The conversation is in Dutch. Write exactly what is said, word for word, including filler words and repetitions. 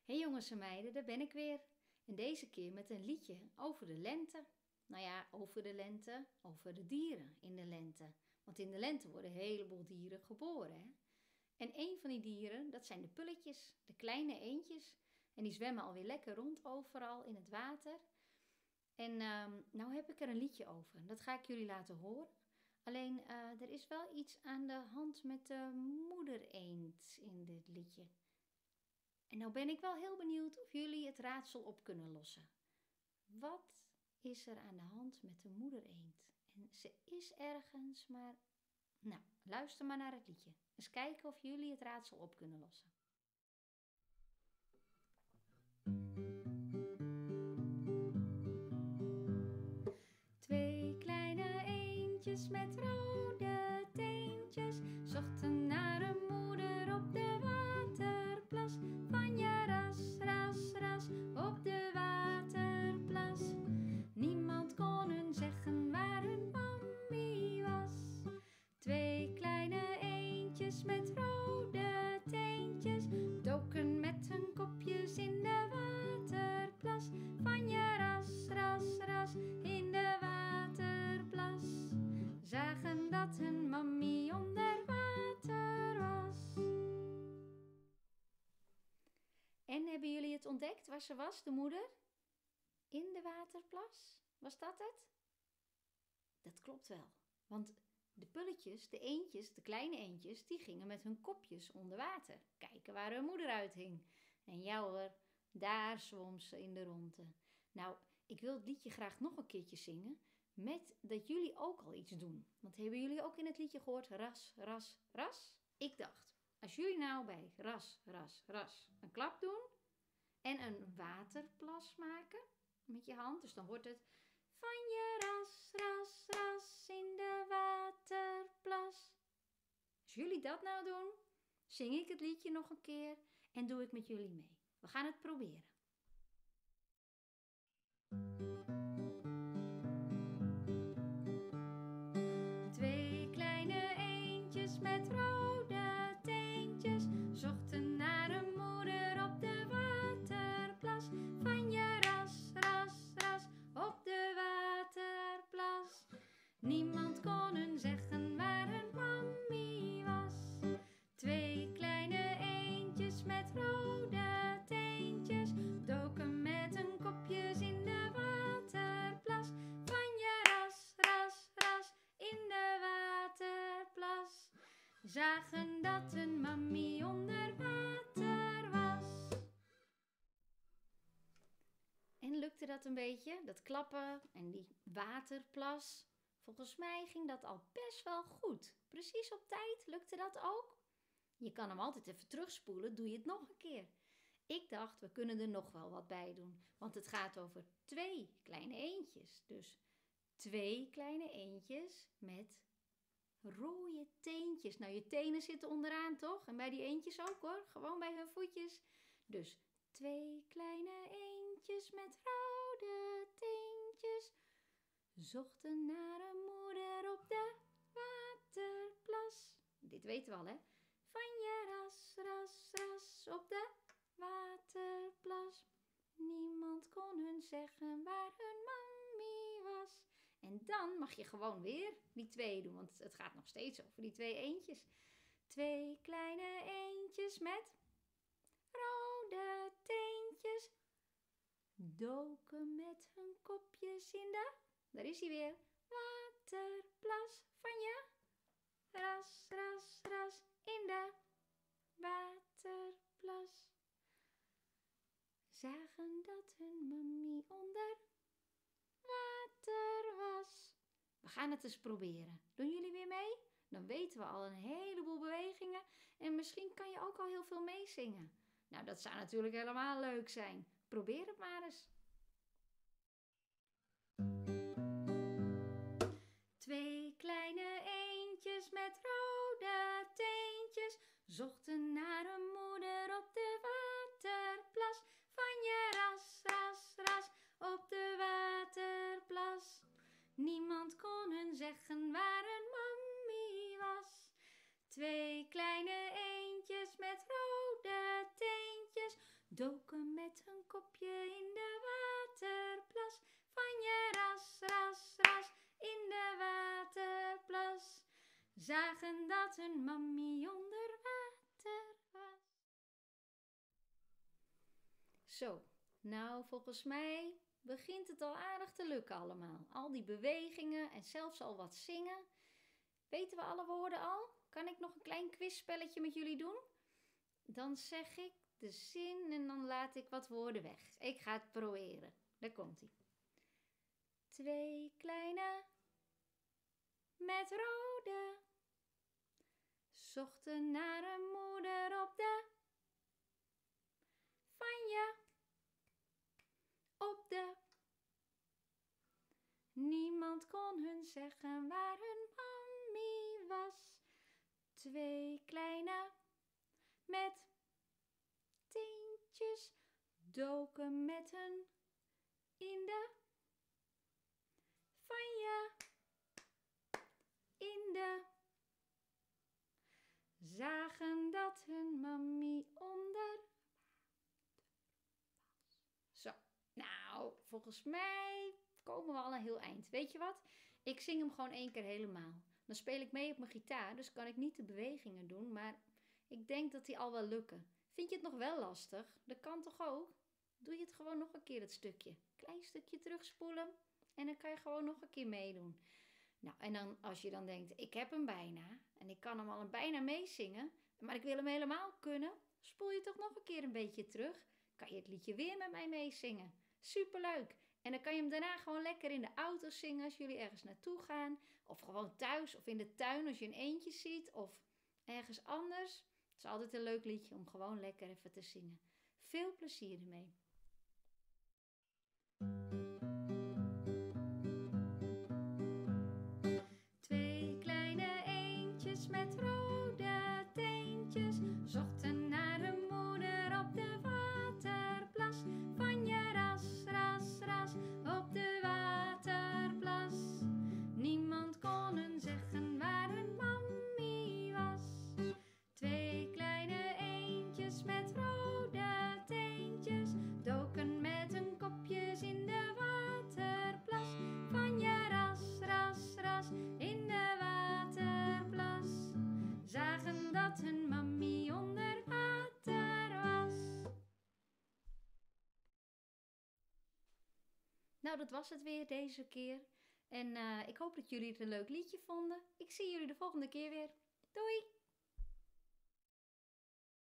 Hey jongens en meiden, daar ben ik weer. En deze keer met een liedje over de lente. Nou ja, over de lente, over de dieren in de lente. Want in de lente worden een heleboel dieren geboren. Hè? En een van die dieren, dat zijn de pulletjes, de kleine eendjes. En die zwemmen alweer lekker rond overal in het water. En uh, nou heb ik er een liedje over. Dat ga ik jullie laten horen. Alleen, uh, er is wel iets aan de hand met de moedereend in dit liedje. En nou ben ik wel heel benieuwd of jullie het raadsel op kunnen lossen. Wat is er aan de hand met de moedereend? En ze is ergens, maar... Nou, luister maar naar het liedje. Eens kijken of jullie het raadsel op kunnen lossen. Twee kleine eendjes met rode teentjes zochten naar een moeder op de waterplas. Van ja, ras, ras, ras, op de waterplas. Niemand kon hun zeggen waar hun mammy was. Twee kleine eendjes met rode teentjes doken met hun kopjes in de waterplas. Van ja, ras, ras, ras, in de waterplas. Zagen dat hun mammy onder water was. En hebben jullie het ontdekt waar ze was, de moeder? In de waterplas? Was dat het? Dat klopt wel, want de pulletjes, de eendjes, de kleine eendjes, die gingen met hun kopjes onder water. Kijken waar hun moeder uithing. En ja hoor, daar zwom ze in de ronde. Nou, ik wil het liedje graag nog een keertje zingen, met dat jullie ook al iets doen. Want hebben jullie ook in het liedje gehoord, ras, ras, ras? Ik dacht, als jullie nou bij ras, ras, ras een klap doen en een waterplas maken met je hand, dus dan wordt het van je ras, ras, ras in de waterplas. Als jullie dat nou doen, zing ik het liedje nog een keer en doe ik met jullie mee. We gaan het proberen. Twee kleine eendjes met rode teentjes zochten naar een moeder op de waterplas. Van je ras, ras, ras, op de waterplas. Niemand kon hun zeggen waar hun mammy was. Twee kleine eendjes met rode teentjes doken met hun kopjes in de waterplas. Van je ras, ras, ras, in de waterplas. Zagen dat hun mammy onder water was. En lukte dat een beetje, dat klappen en die waterplas? Volgens mij ging dat al best wel goed. Precies op tijd, lukte dat ook? Je kan hem altijd even terugspoelen, doe je het nog een keer. Ik dacht, we kunnen er nog wel wat bij doen, want het gaat over twee kleine eendjes. Dus twee kleine eendjes met rode teentjes. Nou, je tenen zitten onderaan toch? En bij die eendjes ook hoor, gewoon bij hun voetjes. Dus twee kleine eendjes met rode teentjes zochten naar een moeder op de waterplas. Dit weten we al, hè? Van je ras, ras, ras op de waterplas. Niemand kon hun zeggen waar hun mammy was. En dan mag je gewoon weer die twee doen, want het gaat nog steeds over die twee eendjes. Twee kleine eendjes met rode teentjes doken met hun kopjes in de... Daar is hij weer. Waterplas van je ras, ras, ras in de waterplas. Zagen dat hun mammy onder water was. We gaan het eens proberen. Doen jullie weer mee? Dan weten we al een heleboel bewegingen en misschien kan je ook al heel veel meezingen. Nou, dat zou natuurlijk helemaal leuk zijn. Probeer het maar eens. Twee kleine eendjes met rode teentjes zochten naar een moeder op de waterplas. Van je ras, ras, ras, op de waterplas. Niemand kon hun zeggen waar hun mammy was. Twee kleine eendjes met rode teentjes doken met hun kopje in de waterplas. Van je ras, ras, ras in de waterplas. Zagen dat hun mammy onder water was. Zo, nou volgens mij begint het al aardig te lukken allemaal. Al die bewegingen en zelfs al wat zingen. Weten we alle woorden al? Kan ik nog een klein quizspelletje met jullie doen? Dan zeg ik de zin en dan laat ik wat woorden weg. Ik ga het proberen. Daar komt ie. Twee kleine met rode zochten naar een moeder op de van je op de. Niemand kon hun zeggen waar hun mammy was. Twee kleine met teentjes doken met hun in de van je in de. Zagen dat hun mammy onder Zo, nou, volgens mij komen we al een heel eind. Weet je wat? Ik zing hem gewoon één keer helemaal. Dan speel ik mee op mijn gitaar, dus kan ik niet de bewegingen doen, maar ik denk dat die al wel lukken. Vind je het nog wel lastig? Dat kan toch ook? Doe je het gewoon nog een keer, het stukje. Klein stukje terugspoelen en dan kan je gewoon nog een keer meedoen. Nou, en dan als je dan denkt, ik heb hem bijna en ik kan hem al een bijna meezingen, maar ik wil hem helemaal kunnen, spoel je toch nog een keer een beetje terug. Kan je het liedje weer met mij meezingen. Superleuk! En dan kan je hem daarna gewoon lekker in de auto zingen als jullie ergens naartoe gaan. Of gewoon thuis of in de tuin als je een eendje ziet of ergens anders. Het is altijd een leuk liedje om gewoon lekker even te zingen. Veel plezier ermee! Twee kleine eendjes met rode teentjes zochten naar een moeder op de waterplas. Van je ras, ras, ras op de waterplas. Niemand kon hun zeggen waar hun mammy was. Twee kleine eendjes met rode teentjes doken met hun kopjes in de waterplas. Van je ras, ras, ras in de waterplas. Zagen dat hun mammy onder water was. Nou, dat was het weer deze keer. En uh, ik hoop dat jullie het een leuk liedje vonden. Ik zie jullie de volgende keer weer. Doei!